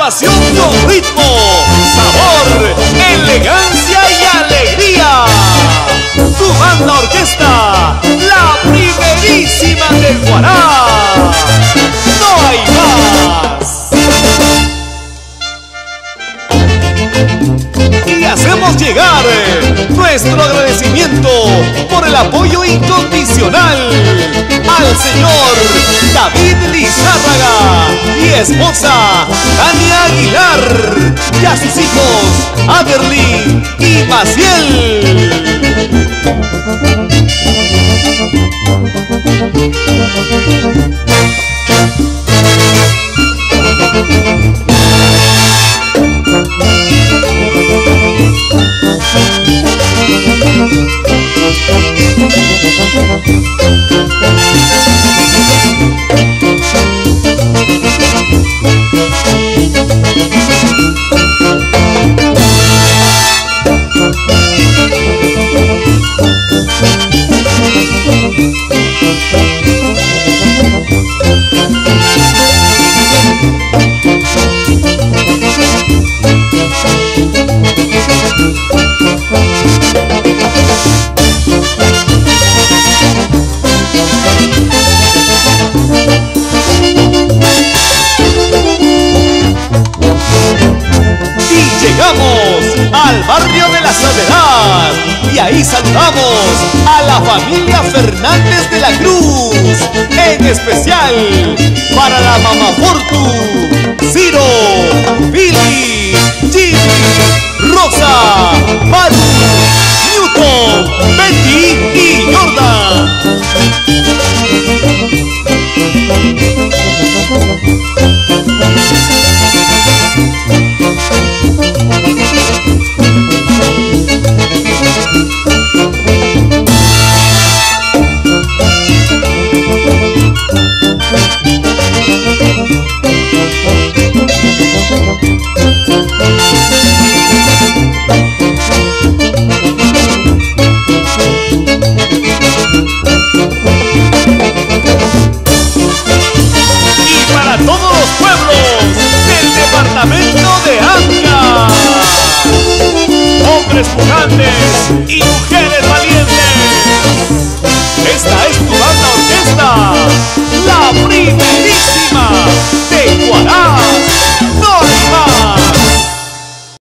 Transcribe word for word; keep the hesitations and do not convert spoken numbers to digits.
Pasión con ritmo, sabor, elegancia y alegría. Tu banda orquesta, la primerísima del Guará. No hay más. Y hacemos llegar nuestro agradecimiento por el apoyo incondicional al señor David Lizárraga y esposa Tania Aguilar y a sus hijos Aderly y Maciel. Al barrio de la Soledad, y ahí saludamos a la familia Fernández de la Cruz, en especial para la mamá Fortu, Ciro, Billy, Jimmy, Rosa, Maru, Newton, Betty